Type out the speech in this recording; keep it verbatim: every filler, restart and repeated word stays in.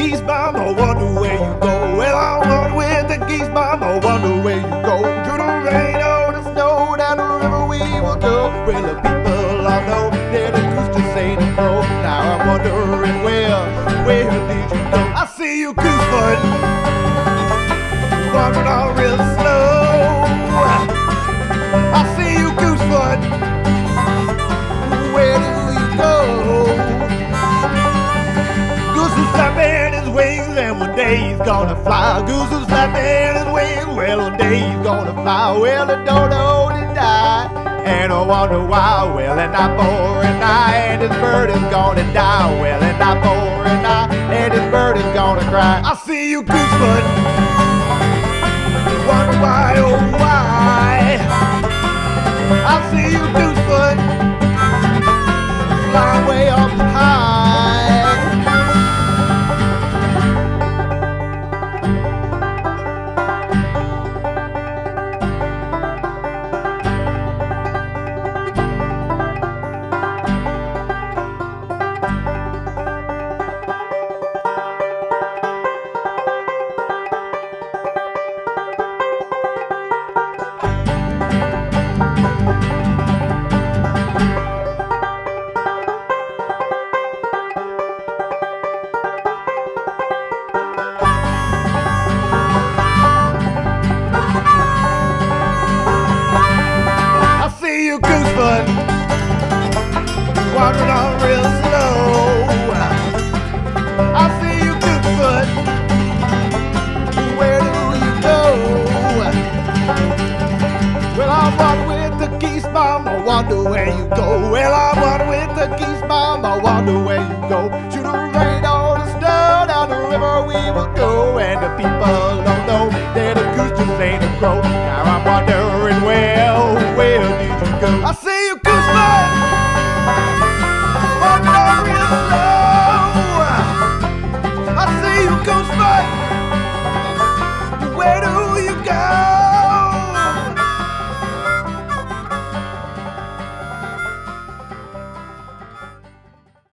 geese, mama, wonder where you go. Well, I wonder with the geese, mama, wonder where you go. Through the rain or the snow, down the river we will go. Well, the people all know that the goose just ain't a pro. Now I'm wondering where, where did you go? I see you goose foot, walking all real slow. I see you goose foot, where do you go? Goose is flapping his wings and one day he's gonna fly. Goose is flapping his wings, well one day he's gonna fly. Well the dodo did die, and I wonder why. Well and I for and I, and this bird is gonna die. Well and I for and I, and this bird is gonna cry. I see you goose foot, wonder why, oh why. I see you goose foot, fly way up high. Wandering on real slow. I see you goose foot, where do you go? Well, I wander with the geese, mama, wonder where you go. Well, I wander with the geese, mama, wonder where you go. Through the rain or the snow, down the river we will go, and the people